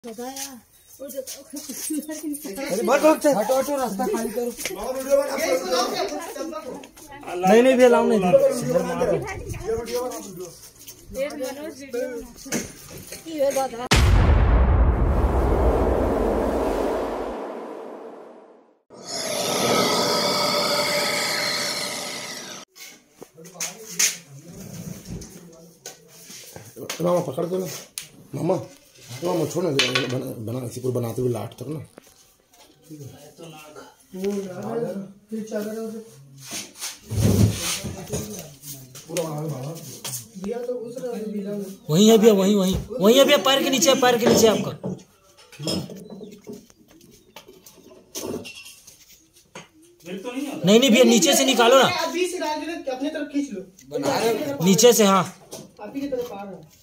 हटो रास्ता खाली करो। नहीं भी अलाउ नहीं मामा पकड़ दो ना मामा। मामा छोड़ ना बना इसी को बनाते हुए लाट तक ना। वही है भैया, वही है भैया, पैर के नीचे आपका। नहीं भैया, नीचे से निकालो ना, अपने तरफ खींच लो, नीचे से। हाँ आप ही की तरफ आ रहा है।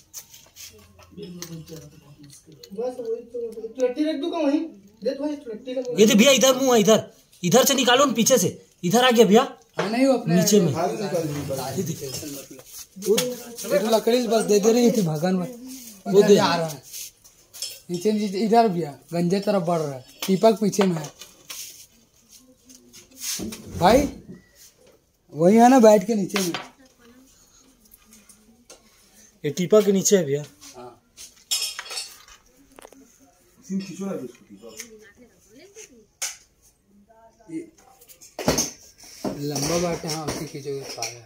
बस वही तो चट्टी रख दूंगा वहीं, दे तो चट्टी लगा। ये तो भैया इधर मुंह है, इधर से निकालो ना, पीछे से। इधर आ गया भैया। नहीं वो अपने नीचे में तो लकड़ी बस दे रही थी भगन में। वो दे आ रहा है नीचे इधर भैया, गंजे तरफ बढ़ रहा है। दीपक पीछे में है भाई, वही है ना, बैठ के नीचे में। ये टीपा के नीचे है भैया। लंबा बात है। हाँ उसी खींचोगे पाया।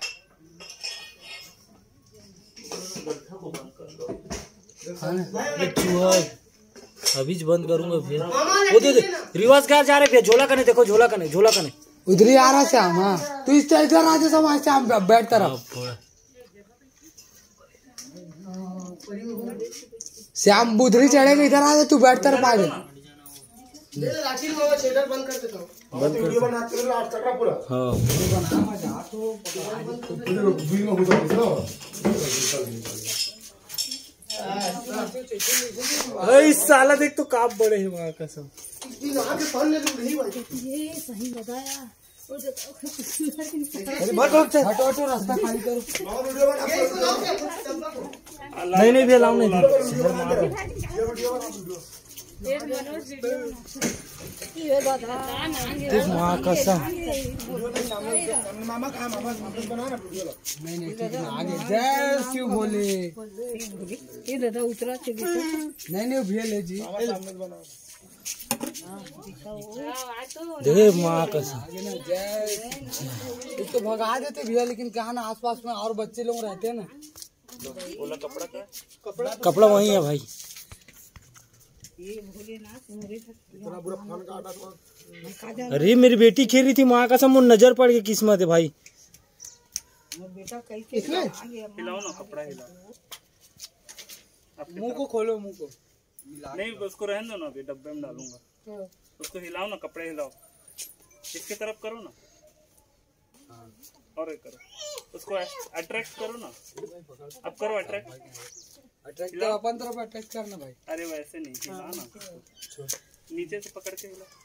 चूहा अभी बंद करूंगा भैया। वो दे रिवर्स कार जा रहे भैया। झोला कने देखो, झोला कने उधर ही आ रहा श्याम। हाँ तू इस इधर आ जा श्याम, बैठ कर। श्याम बुधरी चढ़ेगा, इधर आ जा, तू बैठ कर पागे। बंद कर देता हूँ। इस साला देख तो काप बड़े हैं वहाँ का सब। ये सही बताया। हटो रास्ता खाली करो। नहीं भी अलाउ नहीं। वहाँ का सब आगे जय शिव भोले। ये दादा उतरा नहीं भैया ले जी। दे माँ का सब। इसको भगा देते भैया, लेकिन कहा ना आसपास में और बच्चे लोग रहते हैं ना। कपड़ा वही है भाई। अरे मेरी बेटी खेल रही थी, माँ का सब नजर पड़ गई। किस्मत है भाई। हिलाओ ना, कपड़ा हिलाओ। मुंह को खोलो, मुंह को नहीं, उसको रहने दो ना, अभी डब्बे में डालूंगा। उसको हिलाओ ना, कपड़े हिलाओ। इसके तरफ करो ना, और करो उसको, अट्रैक्ट करो ना। अब करो अट्रैक्ट तो अपन तरफ अटैक करना भाई। अरे वैसे नहीं, हिला ना, नीचे से पकड़ के हिला।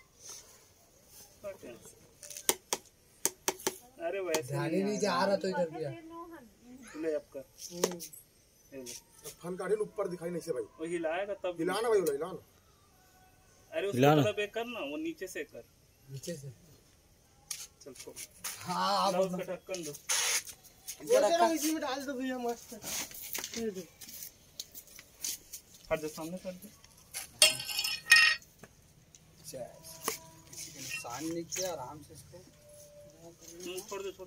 अरे वैसे नहीं जा रहा तो इधर भी ले अब कर। फन काटे ऊपर दिखाई नहीं से भाई। वो हिलाएगा तब हिलाना भाई, हिलाना। अरे उसको मतलब एक कर ना, वो नीचे से कर, नीचे से। चल छोड़। हाँ उसका ढक्कन दो, इसी में डाल दो भैया, मस्त। हट जा, सामने कर दे। किसी के नुकसान नहीं किया, आराम से इसको छोड़ दो।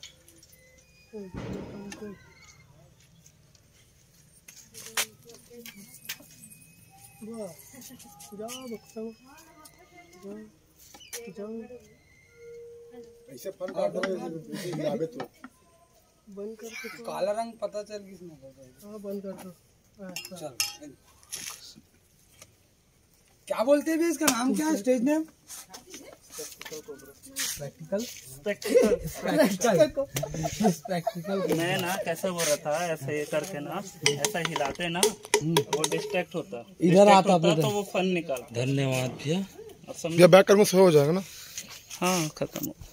ऐसे फन काटो तो बंद कर। काला रंग पता चल किसने करता है। हाँ बंद कर दो। चल क्या बोलते हैं इसका नाम, क्या है स्टेज नेम? प्रैक्टिकल। मैं ना कैसे बोल रहा था, ऐसे ये करके ना, ऐसा हिलाते ना, वो डिस्ट्रैक्ट होता, इधर आता तो वो फन निकाल। धन्यवाद भैया। बैक कर में हो जाएगा ना। हाँ खत्म हो।